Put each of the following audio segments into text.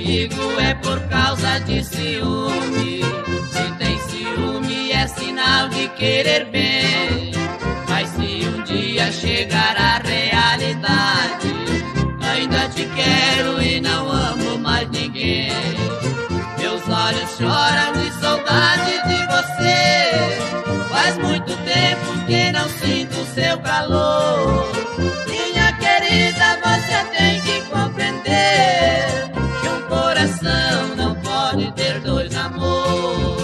comigo é por causa de ciúme. Se tem ciúme é sinal de querer bem. Mas se um dia chegar a realidade, ainda te quero e não amo mais ninguém. Meus olhos choram de saudade de você. Faz muito tempo que não sinto seu calor. Minha querida, você tem que compreender que um coração não pode ter dois amores.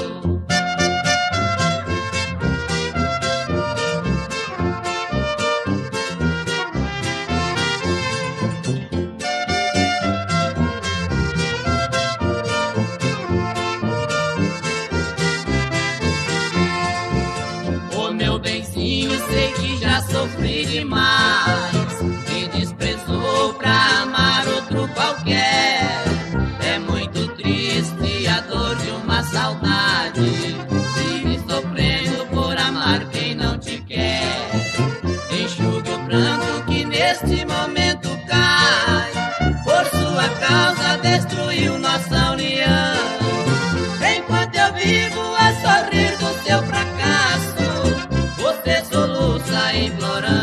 Sei que já sofri demais, me desprezou pra amar outro qualquer. É muito triste a dor de uma saudade, vive sofrendo por amar quem não te quer. Enxugue o pranto que neste momento cai, por sua causa destruiu nossa união. Enquanto eu vivo a sorrir do seu fracasso, você soluça implorando.